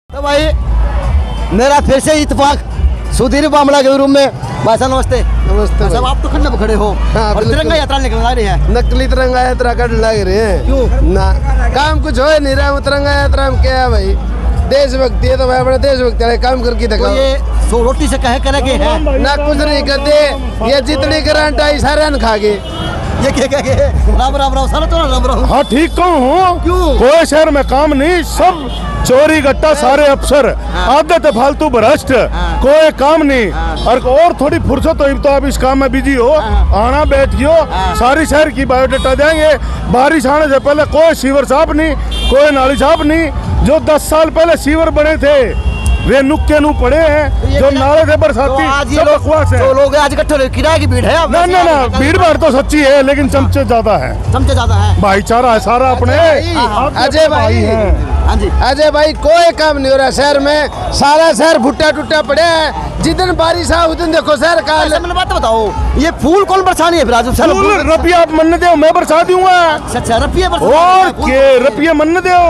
तो भाई मेरा फिर से इत्तेफाक सुधीर बामला के रूम में। भाई साहब नमस्ते। नमस्ते साहब आप तो खंडे में खड़े हो और तिरंगा यात्रा निकल रही है। नकली तिरंगा यात्रा कर लग रहे हैं। क्यों ना काम कुछ हो नहीं रहा। तिरंगा यात्रा में क्या है भाई, देशभक्ति है तो भाई अपने देशभक्ति वाले काम करके तो दिखाओ। ये सो रोटी से कहे करे के है ना कुछ नहीं करते, ये जितनी करंट आई सारे खा गए। ये क्या राम राम राम सारा तो राम राम। हाँ ठीक कहूँ हूँ। क्यों? कोई शहर में काम नहीं, सब चोरी गट्टा, सारे अफसर आदत है फालतू भ्रष्ट, कोई काम नहीं। और थोड़ी फुर्सत हो तो आप इस काम में बिजी हो, आना बैठियो, सारी शहर की बायोडाटा देंगे। बारिश आने से पहले कोई सीवर साफ नहीं, कोई नाली साफ नहीं। जो 10 साल पहले सीवर बने थे वे नुक्के नु पड़े हैं, जो नाले थे बरसाती, सब बकवास है। तो लोग आज इकट्ठे किराए की भीड़ है। ना ना ना, भीड़ भाड़ तो सच्ची है लेकिन चमचे ज्यादा है, चमचे ज्यादा है। भाईचारा है सारा अपने। अजय भाई हैं। हाँ जी अजय भाई कोई काम नहीं हो रहा शहर में, सारा शहर भुट्टा टुट्टा पड़े है। जितन बारिश आ उस दिन देखो शहर का। मैंने बात बताओ, ये फूल कौन बरसानी है फिर आज? फूल रुपया आप मन दो, मैं बरसा दूंगा। अच्छा रुपये और के रुपये मन दो,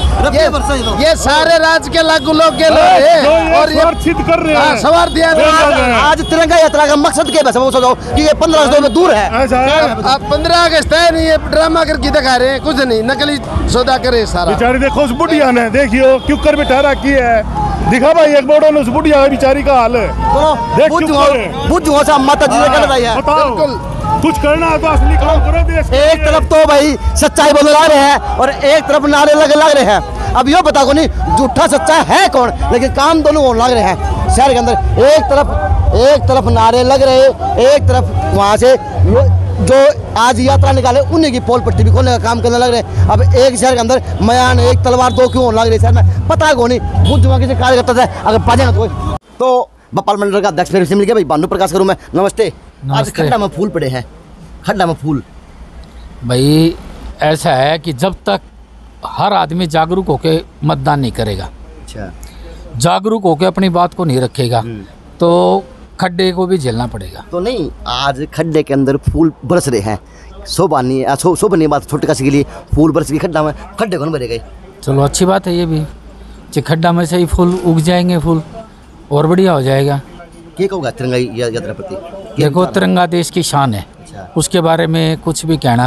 ये सारे राज्य के लागू लोग के लोग हैं और ये चित कर रहे हैं। सवार दिया। आज तिरंगा यात्रा का मकसद क्या है? सोचो कि ये 15 अगस्त में दूर है। अब 15 अगस्त है नहीं, ये ड्रामा करके दिखा रहे हैं, कुछ नहीं, नकली सौदा करे सारा। बेचारी देखो उस बुढ़िया ने, देखियो क्यों कर बिठा रखी है। दिखा भाई एक बोर्डो ने उस बुढ़िया बेचारी का हाल है। बुझ सा माता जी ने कर रही है। बताओ कुछ करना है तो असली काम करो देश के। एक तरफ तो भाई सच्चाई बोल रहे हैं और एक तरफ नारे लग रहे हैं। अब यो बता को नहीं झूठा सच्चा है कौन, लेकिन काम दोनों लग रहे हैं शहर के अंदर। एक तरफ नारे लग रहे, एक तरफ वहाँ से जो आज यात्रा निकाले उन्हीं की पोल पट्टी भी खोलने का काम करने लग रहे हैं। अब एक शहर के अंदर मयान एक तलवार दो क्यों लग रही शहर में, पता है कौन नहीं। बुद्ध वहाँ किसी कार्यकर्ता से अगर पाजेगा तो भोपाल मंडल का अध्यक्ष फिर से मिल गया भाई भानु प्रकाश करूँ मैं। नमस्ते। आज खड्डा में फूल पड़े हैं, खड्डा में फूल। भाई ऐसा है कि जब तक हर आदमी जागरूक होकर मतदान नहीं करेगा, अच्छा जागरूक होकर अपनी बात को नहीं रखेगा, तो खड्डे को भी झेलना पड़ेगा। तो नहीं, आज खड्डे के अंदर फूल बरस रहे हैं, शोभा नहीं बात छोटे काशी के लिए फूल बरस गई खड्डा में, खड्डे कौन भरे गए? चलो अच्छी बात है ये भी, कि खड्डा में से ही फूल उग जाएंगे, फूल और बढ़िया हो जाएगा। क्या कहूँगा तिरंगा यात्रा प्रति? देखो तिरंगा देश की शान है, उसके बारे में कुछ भी कहना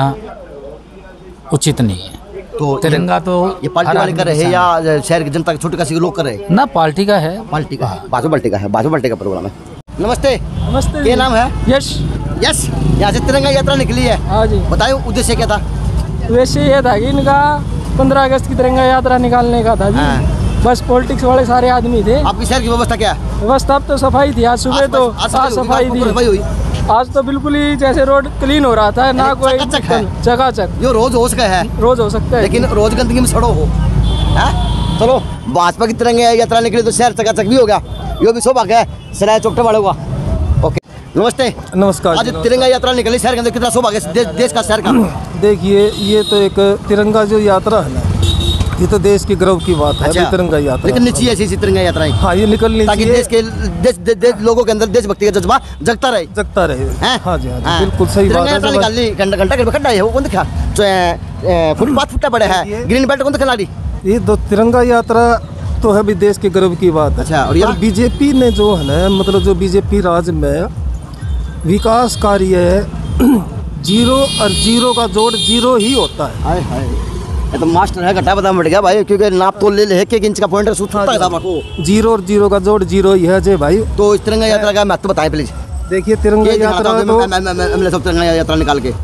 उचित नहीं है। तो तिरंगा तो ये पार्टी वाले कर रहे हैं या शहर की जनता के छोटे काशी के लोग कर रहे हैं? ना, पार्टी का है, पार्टी का है, बाजू बाल्टी का है, बाजू बाल्टी का प्रोग्राम है। नमस्ते। नमस्ते। क्या नाम है? यश। यस, यहाँ से तिरंगा यात्रा निकली है। हाँ जी। बताओ उद्देश्य क्या था? वैसे ये था कि इनका 15 अगस्त की तिरंगा यात्रा निकालने का था जी। बस पॉलिटिक्स वाले सारे आदमी थे। आपकी शहर की व्यवस्था क्या है? व्यवस्था अब तो सफाई थी, आज सुबह तो सफाई थी। आज तो बिल्कुल ही जैसे रोड क्लीन हो रहा था, ना कोई चकाचक। जो रोज हो सकता है, रोज हो सकता है, लेकिन रोज गंदगी में सड़ो हो। चलो भाजपा की तिरंगा यात्रा निकली तो शहर चकाचक भी हो गया, यो भी सौभाग्य है सराय चौकटे वाले हुआ। ओके नमस्ते। नमस्कार। आज तिरंगा यात्रा निकली शहर के अंदर, कितना सौभाग्य देश का, शहर का। देखिए ये तो एक तिरंगा जो यात्रा है ना, ये तो देश के गर्व की बात है। अच्छा, तिरंगा यात्रा लेकिन नीचे ऐसी तिरंगा यात्राएं, हाँ ये निकलनी ताकि देश के लोगों के अंदर देशभक्ति का जज्बा जगता रहे। हाँ जी, बिल्कुल सही बात है। निकालनी घंटा खड्डा है वो कौन दिखा, फुटपाथ फुटा पड़े है, ग्रीन बेल्ट कौन दिखा ली। ये तो तिरंगा यात्रा तो है भी देश के गर्व की बात है। अच्छा, और बीजेपी ने जो है ना, मतलब जो बीजेपी राज्य में विकास कार्य है, जीरो और जीरो का जोड़ जीरो ही होता है। हाय हाय, ये तो मास्टर है, घटा पता बढ़ गया भाई, क्योंकि नाप तो ले ले एक इंच का पॉइंटर सूट होता है आपको। जीरो और जीरो का जोड़ जीरो ही है जे भाई। तो इस तिरंगा यात्रा का महत्व बताएं प्लीज। देखिए तिरंगा यात्रा तो तिरंगा यात्रा निकाल के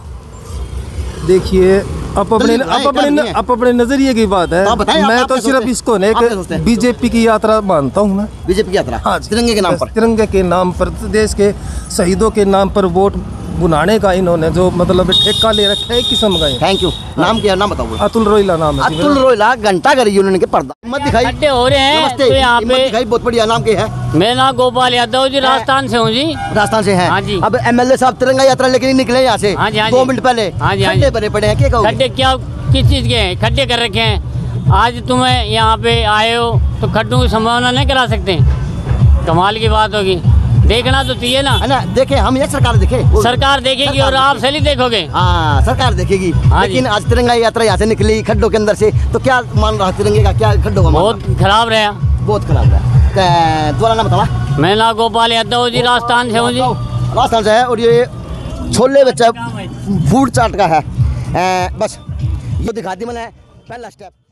देखिए अपने नजरिए की बात है। मैं तो सिर्फ इसको ने बीजेपी की यात्रा मानता हूँ मैं। बीजेपी की यात्रा, हाँ, तिरंगे के नाम पर, तिरंगे के नाम पर, देश के शहीदों के नाम पर वोट बुनाने का इन्होंने जो मतलब ठेका ले रखा है किस्म का। Thank you. नाम क्या, नाम बताओ। अतुल रोहिला नाम है। अतुल रोहिला घंटा करी उन्होंने के पर्दा मत दिखाई हो रहे हैं। नमस्ते। तो यहाँ पे दिखाई, बहुत बढ़िया। नाम क्या है? मेरा नाम गोपाल यादव जी, राजस्थान से हूँ जी। राजस्थान से हैं? हाँ जी। अब एमएलए साहब तिरंगा यात्रा लेके निकले यहाँ से 2 मिनट पहले। खड्डे भरे पड़े हैं, क्या कहोगे? खड्डे क्या, किस चीज के हैं? खड्डे कर रखे हैं। आज तुम्हें यहाँ पे आए हो तो खड्डों की संभावना नहीं करा सकते, कमाल की बात होगी। देखना तो चाहिए ना। है ना, देखे हम ये सरकार देखे, सरकार देखेगी और आप सही देखोगे। हाँ सरकार देखेगी। हाँ लेकिन आज तिरंगा यात्रा यहाँ से निकली खड्डों के अंदर से, तो क्या मान रहा तिरंगे का, क्या खड्डों का? बहुत खराब रहा, बहुत खराब है। दोबारा नाम बतावा। मैं ना गोपाल यादव जी, राजस्थान से हूँ जी। राजस्थान से है। और ये छोले बच्चा फूड चाट का है। बस ये दिखा दी मैंने पहला स्टेप।